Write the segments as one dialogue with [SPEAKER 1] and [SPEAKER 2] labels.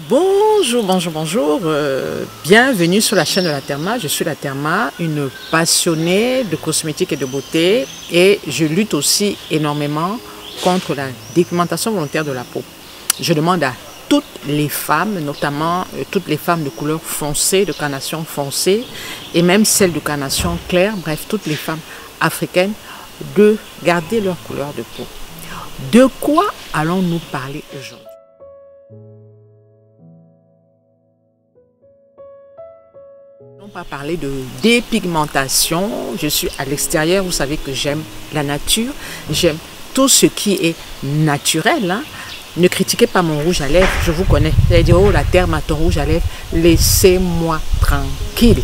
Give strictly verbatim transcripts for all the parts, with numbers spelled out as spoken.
[SPEAKER 1] Bonjour, bonjour, bonjour. Euh, bienvenue sur la chaîne de la Therma. Je suis la Therma, une passionnée de cosmétiques et de beauté. Et je lutte aussi énormément contre la dépigmentation volontaire de la peau. Je demande à toutes les femmes, notamment euh, toutes les femmes de couleur foncée, de carnation foncée, et même celles de carnation claire, bref, toutes les femmes africaines, de garder leur couleur de peau. De quoi allons-nous parler aujourd'hui? On va parler de dépigmentation. Je suis à l'extérieur, vous savez que j'aime la nature, j'aime tout ce qui est naturel. Hein. Ne critiquez pas mon rouge à lèvres, je vous connais. Vous allez dire, oh la Therma, ton rouge à lèvres, laissez-moi tranquille.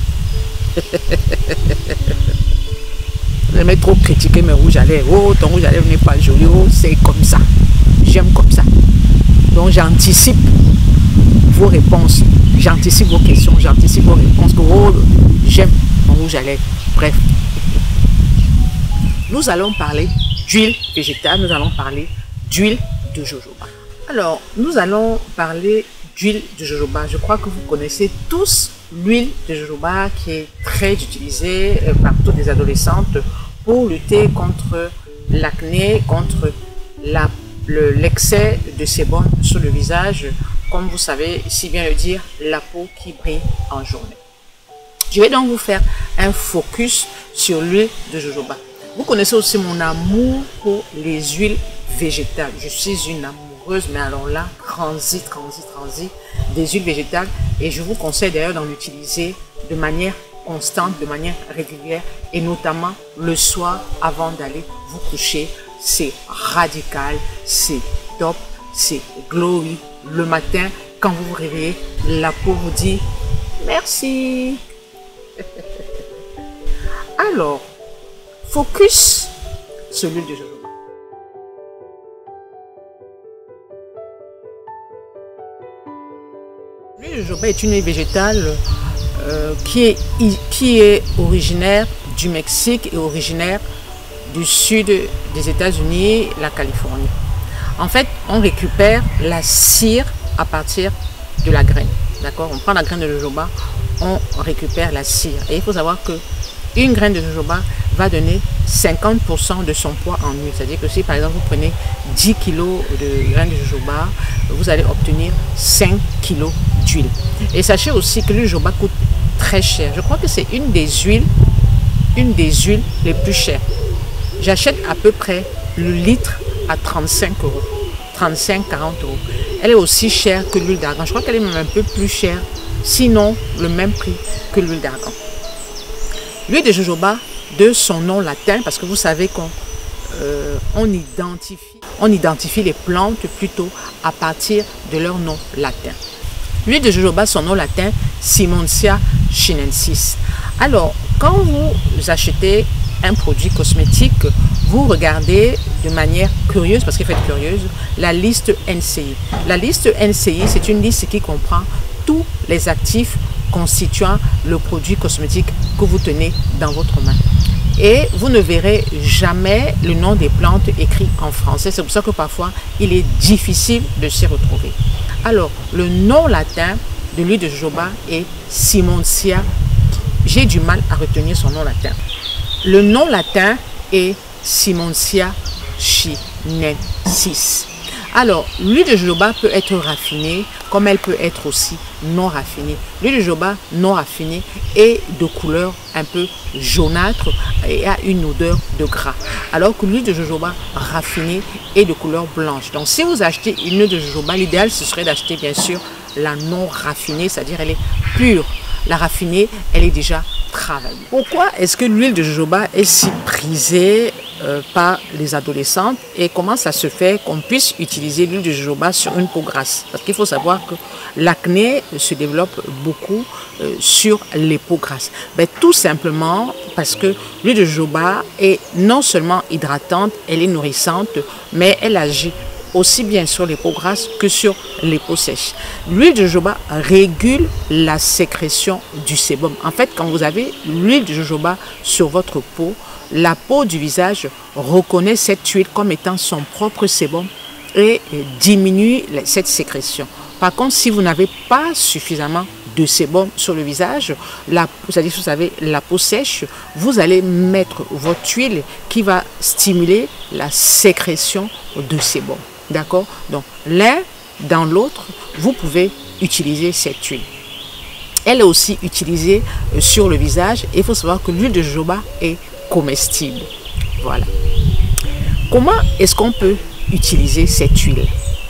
[SPEAKER 1] Vous aimez trop critiquer mes rouges à lèvres. Oh, ton rouge à lèvres n'est pas joli, oh, c'est comme ça. J'aime comme ça. Donc j'anticipe vos réponses, j'anticipe vos questions, j'anticipe vos réponses. Que, oh, j'aime mon rouge à lèvres. Bref. Nous allons parler d'huile végétale, nous allons parler d'huile de jojoba. Alors, nous allons parler d'huile de jojoba. Je crois que vous connaissez tous l'huile de jojoba qui est très utilisée par toutes les adolescentes pour lutter contre l'acné, contre la, l'excès de sébum sur le visage. Comme vous savez, si bien le dire, la peau qui brille en journée. Je vais donc vous faire un focus sur l'huile de jojoba. Vous connaissez aussi mon amour pour les huiles végétales. Je suis une amoureuse, mais alors là, transit, transit, transit des huiles végétales. Et je vous conseille d'ailleurs d'en utiliser de manière constante, de manière régulière, et notamment le soir avant d'aller vous coucher. C'est radical, c'est top, c'est glowy. Le matin, quand vous vous réveillez, la peau vous dit merci. Alors, focus sur l'huile de jojoba. L'huile de jojoba est une huile végétale euh, qui, est, qui est originaire du Mexique et originaire du sud des États-Unis, la Californie. En fait, on récupère la cire à partir de la graine. D'accord? On prend la graine de jojoba, on récupère la cire. Et il faut savoir que une graine de jojoba va donner cinquante pour cent de son poids en huile. C'est-à-dire que si par exemple vous prenez dix kilos de graines de jojoba, vous allez obtenir cinq kilos d'huile. Et sachez aussi que l'huile de jojoba coûte très cher. Je crois que c'est une des huiles, une des huiles les plus chères. J'achète à peu près le litre à trente-cinq euros, trente-cinq à quarante euros. Elle est aussi chère que l'huile d'argan. Je crois qu'elle est même un peu plus chère, sinon le même prix que l'huile d'argan. L'huile de jojoba, de son nom latin, parce que vous savez qu'on euh, on identifie, on identifie les plantes plutôt à partir de leur nom latin. L'huile de jojoba, son nom latin, Simonsia chinensis. Alors, quand vous achetez un produit cosmétique, vous regardez de manière curieuse, parce qu'il faut être curieuse, la liste N C I. La liste N C I, c'est une liste qui comprend tous les actifs constituant le produit cosmétique que vous tenez dans votre main. Et vous ne verrez jamais le nom des plantes écrit en français. C'est pour ça que parfois, il est difficile de s'y retrouver. Alors, le nom latin de l'huile de jojoba est Simonsia. J'ai du mal à retenir son nom latin. Le nom latin est Simonsia chinensis. Alors, l'huile de jojoba peut être raffinée, comme elle peut être aussi non raffinée. L'huile de jojoba non raffinée est de couleur un peu jaunâtre et a une odeur de gras. Alors que l'huile de jojoba raffinée est de couleur blanche. Donc, si vous achetez une huile de jojoba, l'idéal ce serait d'acheter bien sûr la non raffinée, c'est-à-dire elle est pure. La raffinée, elle est déjà travaillée. Pourquoi est-ce que l'huile de jojoba est si prisée euh, par les adolescentes et comment ça se fait qu'on puisse utiliser l'huile de jojoba sur une peau grasse? Parce qu'il faut savoir que l'acné se développe beaucoup euh, sur les peaux grasses. Ben, tout simplement parce que l'huile de jojoba est non seulement hydratante, elle est nourrissante, mais elle agit aussi bien sur les peaux grasses que sur les peaux sèches. L'huile de jojoba régule la sécrétion du sébum. En fait, quand vous avez l'huile de jojoba sur votre peau, la peau du visage reconnaît cette huile comme étant son propre sébum et diminue cette sécrétion. Par contre, si vous n'avez pas suffisamment de sébum sur le visage, c'est-à-dire que vous avez la peau sèche, vous allez mettre votre huile qui va stimuler la sécrétion de sébum. D'accord? Donc, l'un dans l'autre, vous pouvez utiliser cette huile. Elle est aussi utilisée sur le visage et il faut savoir que l'huile de jojoba est comestible. Voilà. Comment est-ce qu'on peut utiliser cette huile?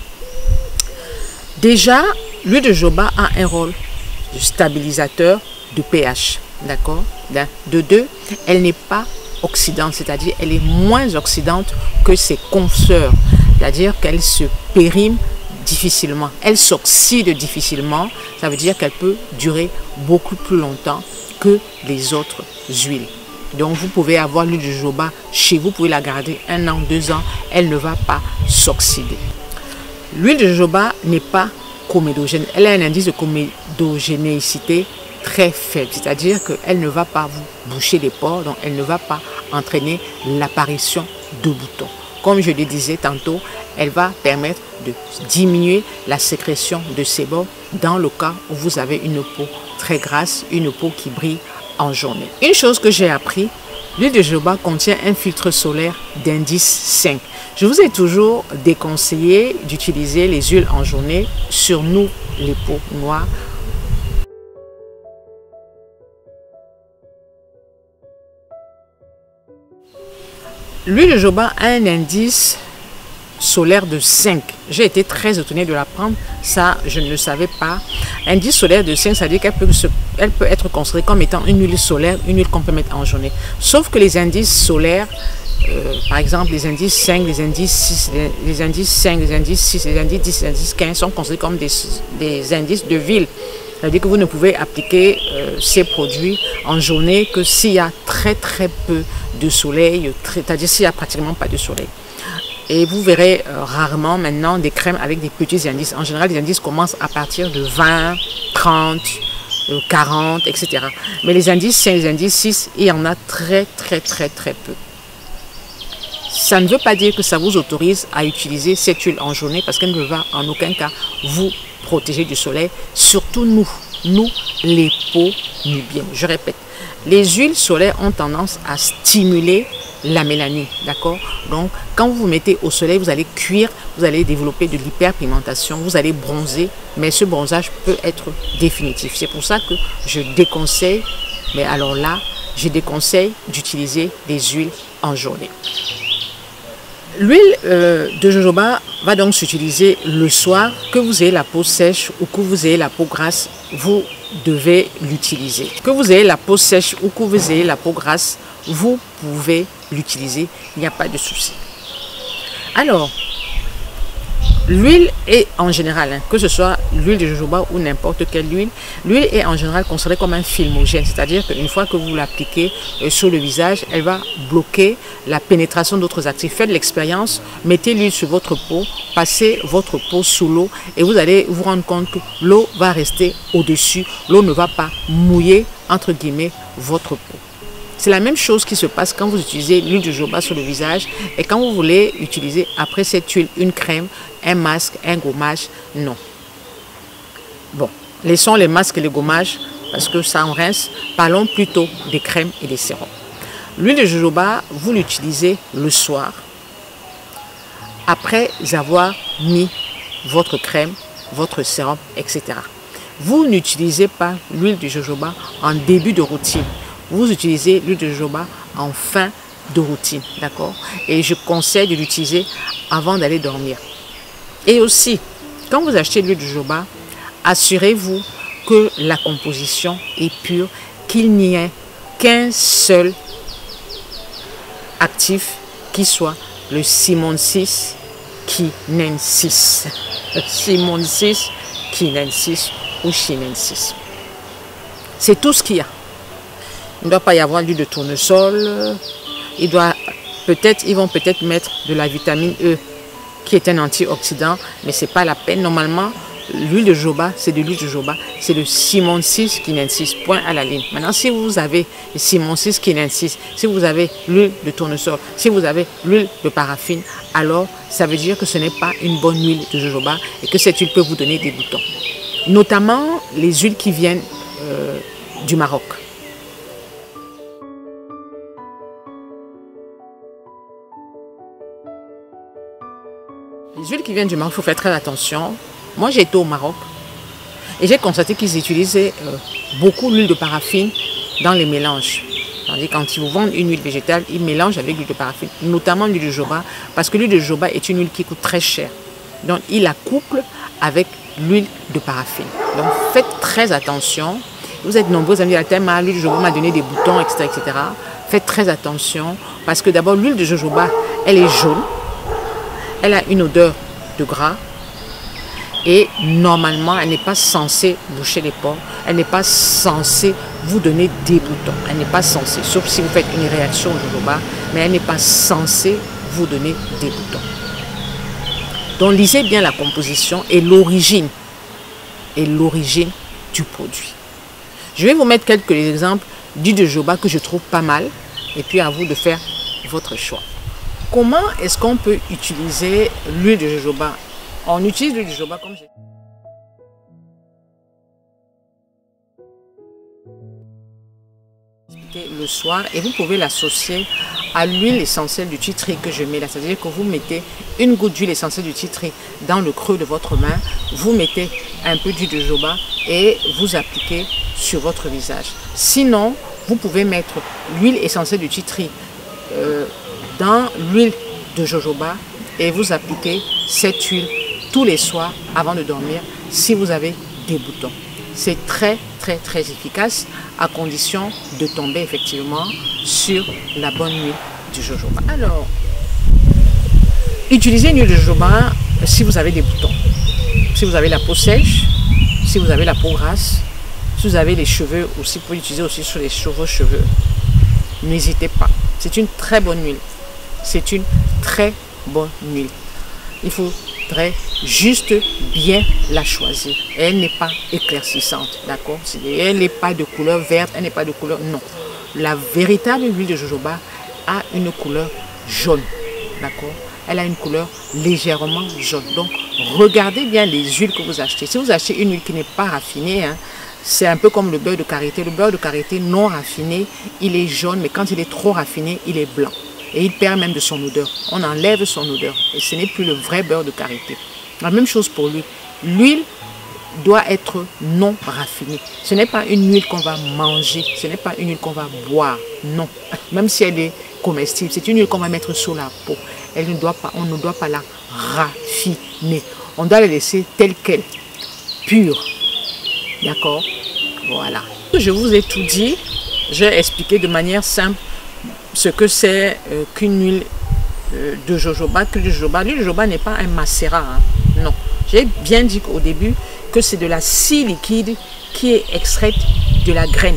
[SPEAKER 1] Déjà, l'huile de jojoba a un rôle de stabilisateur de pH. D'accord? De deux, elle n'est pas oxydante, c'est-à-dire elle est moins oxydante que ses consoeurs. C'est-à-dire qu'elle se périme difficilement. Elle s'oxyde difficilement. Ça veut dire qu'elle peut durer beaucoup plus longtemps que les autres huiles. Donc vous pouvez avoir l'huile de jojoba chez vous, vous pouvez la garder un an, deux ans, elle ne va pas s'oxyder. L'huile de jojoba n'est pas comédogène, elle a un indice de comédogénéicité très faible, c'est-à-dire qu'elle ne va pas vous boucher les pores, donc elle ne va pas entraîner l'apparition de boutons. Comme je le disais tantôt, elle va permettre de diminuer la sécrétion de sébum dans le cas où vous avez une peau très grasse, une peau qui brille en journée. Une chose que j'ai appris, l'huile de jojoba contient un filtre solaire d'indice cinq. Je vous ai toujours déconseillé d'utiliser les huiles en journée sur nous, les peaux noires. L'huile de jojoba a un indice solaire de cinq. J'ai été très étonnée de l'apprendre. Ça, je ne le savais pas. Indice solaire de cinq, ça veut dire qu'elle peut, se, elle peut être considérée comme étant une huile solaire, une huile qu'on peut mettre en journée. Sauf que les indices solaires, euh, par exemple les indices cinq, les indices six, les, les indices cinq, les indices six, les indices dix, les indices quinze sont considérés comme des, des indices de ville. Ça veut dire que vous ne pouvez appliquer euh, ces produits en journée que s'il y a très très peu de soleil, c'est-à-dire s'il n'y a pratiquement pas de soleil. Et vous verrez euh, rarement maintenant des crèmes avec des petits indices. En général, les indices commencent à partir de vingt, trente, euh, quarante, et cetera. Mais les indices cinq, les indices six, il y en a très très très très peu. Ça ne veut pas dire que ça vous autorise à utiliser cette huile en journée parce qu'elle ne va en aucun cas vous protéger du soleil. Surtout nous, nous les peaux nubiennes. Je répète, les huiles solaires ont tendance à stimuler la mélanine, d'accord? Donc, quand vous vous mettez au soleil, vous allez cuire, vous allez développer de l'hyperpigmentation, vous allez bronzer, mais ce bronzage peut être définitif. C'est pour ça que je déconseille, mais alors là, je déconseille d'utiliser des huiles en journée. L'huile euh, de jojoba va donc s'utiliser le soir. Que vous ayez la peau sèche ou que vous ayez la peau grasse, vous devez l'utiliser. Que vous ayez la peau sèche ou que vous ayez la peau grasse, vous pouvez l'utiliser, il n'y a pas de souci. Alors, l'huile est en général, hein, que ce soit l'huile de jojoba ou n'importe quelle huile, l'huile est en général considérée comme un filmogène, c'est-à-dire qu'une fois que vous l'appliquez euh, sur le visage, elle va bloquer la pénétration d'autres actifs. Faites l'expérience, mettez l'huile sur votre peau, passez votre peau sous l'eau et vous allez vous rendre compte que l'eau va rester au-dessus, l'eau ne va pas mouiller, entre guillemets, votre peau. C'est la même chose qui se passe quand vous utilisez l'huile de jojoba sur le visage et quand vous voulez utiliser après cette huile une crème, un masque, un gommage, non. Bon, laissons les masques et les gommages parce que ça en rince. Parlons plutôt des crèmes et des sérums. L'huile de jojoba, vous l'utilisez le soir après avoir mis votre crème, votre sérum, et cetera. Vous n'utilisez pas l'huile de jojoba en début de routine. Vous utilisez l'huile de jojoba en fin de routine, d'accord? Et je conseille de l'utiliser avant d'aller dormir. Et aussi, quand vous achetez l'huile de jojoba, assurez-vous que la composition est pure, qu'il n'y ait qu'un seul actif qui soit le simonsis chinensis. simonsis chinensis ou chinensis. C'est tout ce qu'il y a. Il ne doit pas y avoir l'huile de tournesol. Il doit peut-être, ils vont peut-être mettre de la vitamine E, qui est un antioxydant, mais ce n'est pas la peine. Normalement, l'huile de jojoba, c'est de l'huile de jojoba, c'est le Simonsis Chinensis, point à la ligne. Maintenant, si vous avez le Simonsis Chinensis, si vous avez l'huile de tournesol, si vous avez l'huile de paraffine, alors ça veut dire que ce n'est pas une bonne huile de jojoba et que cette huile peut vous donner des boutons. Notamment les huiles qui viennent euh, du Maroc. Les huiles qui viennent du Maroc, il faut faire très attention. Moi, j'ai été au Maroc et j'ai constaté qu'ils utilisaient euh, beaucoup l'huile de paraffine dans les mélanges. Tandis que quand ils vous vendent une huile végétale, ils mélangent avec l'huile de paraffine, notamment l'huile de jojoba, parce que l'huile de jojoba est une huile qui coûte très cher. Donc, ils la couplent avec l'huile de paraffine. Donc, faites très attention. Vous êtes nombreux à me dire, la thème, l'huile de jojoba m'a donné des boutons, et cetera, et cetera. Faites très attention parce que d'abord, l'huile de jojoba, elle est jaune. Elle a une odeur de gras et normalement, elle n'est pas censée boucher les pores. Elle n'est pas censée vous donner des boutons. Elle n'est pas censée, sauf si vous faites une réaction au jojoba, mais elle n'est pas censée vous donner des boutons. Donc, lisez bien la composition et l'origine et l'origine du produit. Je vais vous mettre quelques exemples d'huile de jojoba que je trouve pas mal et puis à vous de faire votre choix. Comment est-ce qu'on peut utiliser l'huile de jojoba? On utilise l'huile de jojoba comme j'ai expliqué le soir et vous pouvez l'associer à l'huile essentielle du titri que je mets là. C'est-à-dire que vous mettez une goutte d'huile essentielle du titri dans le creux de votre main, vous mettez un peu d'huile de jojoba et vous appliquez sur votre visage. Sinon, vous pouvez mettre l'huile essentielle du titri euh, dans l'huile de jojoba et vous appliquez cette huile tous les soirs avant de dormir si vous avez des boutons. C'est très très très efficace à condition de tomber effectivement sur la bonne huile du jojoba. Alors, utilisez une huile de jojoba si vous avez des boutons, si vous avez la peau sèche, si vous avez la peau grasse, si vous avez les cheveux aussi, vous pouvez l'utiliser aussi sur les cheveux cheveux. N'hésitez pas, c'est une très bonne huile. C'est une très bonne huile. Il faudrait juste bien la choisir. Elle n'est pas éclaircissante, d'accord? Elle n'est pas de couleur verte, elle n'est pas de couleur... Non. La véritable huile de jojoba a une couleur jaune, d'accord? Elle a une couleur légèrement jaune. Donc, regardez bien les huiles que vous achetez. Si vous achetez une huile qui n'est pas raffinée, hein, c'est un peu comme le beurre de karité. Le beurre de karité non raffiné, il est jaune, mais quand il est trop raffiné, il est blanc. Et il perd même de son odeur. On enlève son odeur. Et ce n'est plus le vrai beurre de karité. La même chose pour l'huile. L'huile doit être non raffinée. Ce n'est pas une huile qu'on va manger. Ce n'est pas une huile qu'on va boire. Non. Même si elle est comestible, c'est une huile qu'on va mettre sur la peau. Elle ne doit pas, on ne doit pas la raffiner. On doit la laisser telle qu'elle, pure. D'accord? Voilà. Je vous ai tout dit. J'ai expliqué de manière simple ce que c'est euh, qu'une huile euh, de jojoba. Que le jojoba, l'huile de jojoba n'est pas un macérat. Hein. Non. J'ai bien dit au début que c'est de la scie liquide qui est extraite de la graine.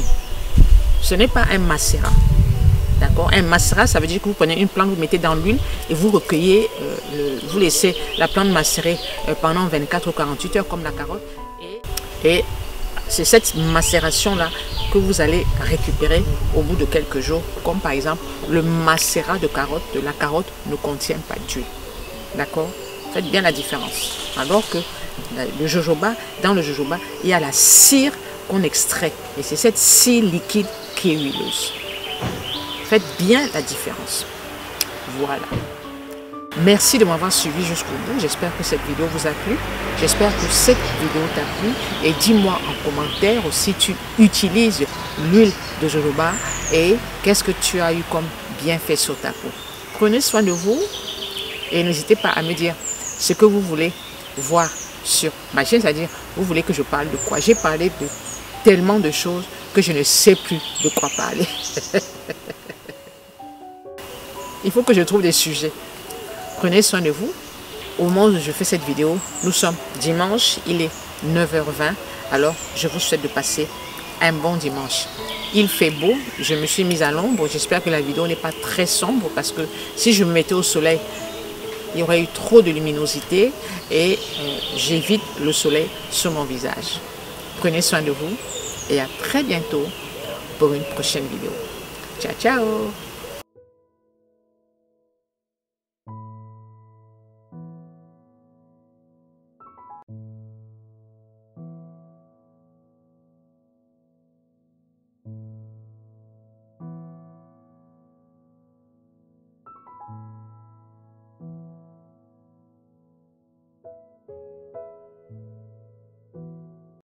[SPEAKER 1] Ce n'est pas un macérat. D'accord? Un macérat, ça veut dire que vous prenez une plante, vous mettez dans l'huile et vous recueillez, euh, le, vous laissez la plante macérer euh, pendant vingt-quatre ou quarante-huit heures comme la carotte. Et, et c'est cette macération-là que vous allez récupérer au bout de quelques jours. Comme par exemple, le macérat de carotte, de la carotte ne contient pas d'huile. D'accord? Faites bien la différence. Alors que le jojoba, dans le jojoba, il y a la cire qu'on extrait. Et c'est cette cire liquide qui est huileuse. Faites bien la différence. Voilà. Merci de m'avoir suivi jusqu'au bout. J'espère que cette vidéo vous a plu. J'espère que cette vidéo t'a plu. Et dis-moi en commentaire si tu utilises l'huile de jojoba et qu'est-ce que tu as eu comme bienfait sur ta peau. Prenez soin de vous et n'hésitez pas à me dire ce que vous voulez voir sur ma chaîne. C'est-à-dire, vous voulez que je parle de quoi? J'ai parlé de tellement de choses que je ne sais plus de quoi parler. Il faut que je trouve des sujets. Prenez soin de vous. Au moment où je fais cette vidéo, nous sommes dimanche, il est neuf heures vingt. Alors, je vous souhaite de passer un bon dimanche. Il fait beau, je me suis mise à l'ombre. J'espère que la vidéo n'est pas très sombre parce que si je me mettais au soleil, il y aurait eu trop de luminosité et euh, j'évite le soleil sur mon visage. Prenez soin de vous et à très bientôt pour une prochaine vidéo. Ciao, ciao!